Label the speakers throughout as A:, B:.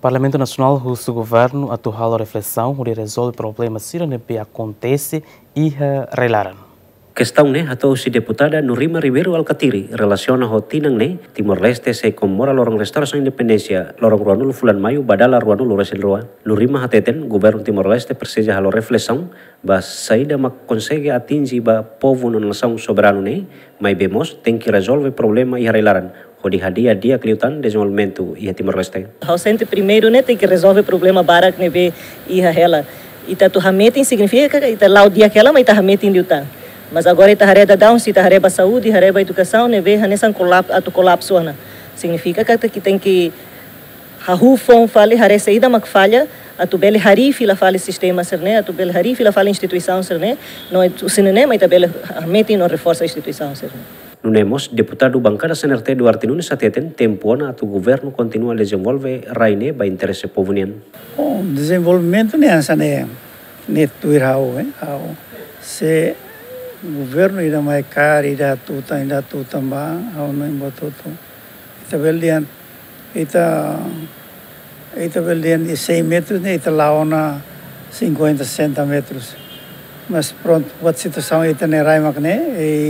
A: Parlamento Nacional o governo atual a reflexão onde resolve problemas se não acontece e relaram.
B: Questão né, atau si deputada Nurima Ribeiro Alcatiri relaciona hotinang ne Timor-Leste se komora lorong restauração independência lorong ruanul fulan maio badala ruanul resin rua. Nurima hateten governo Timor-Leste precisa halo reflexão ba saída mak consegue atingir ba povo na nação soberano ne, mas vemos tem que resolver problema e relaran. Hodi hadia dia kliutan desenvolvimento e Timor-Leste.
C: Ao sente primeiro né tem que resolver problema barak ne be e hela. Ita tu hametin significa que ita lau dia aquela mas ita hametin diutan. Mas agora está hareba down, se está hareba saúde, hareba educação, né? Vê nessa colapso, né? Significa que tem que hahufon fale hare saída mak falha, a tu bele harifi la fale sistema ser né, a tu bele harifi la fale instituição ser né, não é o cinema mas também mete no reforça a instituição ser né.
B: Nunemos deputado bancada CNRT Duarte Nunes ateten tempoana atu governo continua desenvolve raine ba interesse povunian.
D: O desenvolvimento né essa né tuirau se o governo irá mais caro, irá tudo também, ao não embotou tudo. Ita belian, ita belian de 100 metros, né? Ita lá na 50, 60 metros. Mas pronto, a situação ita ne raimak né?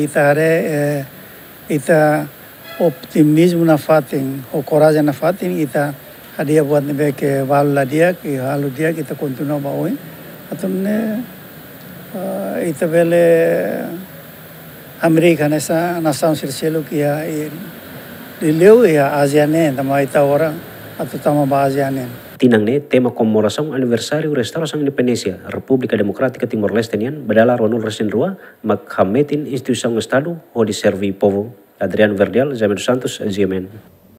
D: Ita optimismo na fatin, o coragem na fatin, ita hadia buat nebe que valu dia, que halu dia kita continua baoi. Atau ne ita bele Amerika nessa nação circelo que leu a ASEAN também ita ora atau tama ASEAN.
B: Tinang ne tema komemoração aniversário restauração independência República Democrática Timor-Leste nian badala ronul resin rua mak hametin instituição estado o de servi povo. Adriano Verdial, Jaime dos Santos, GMN.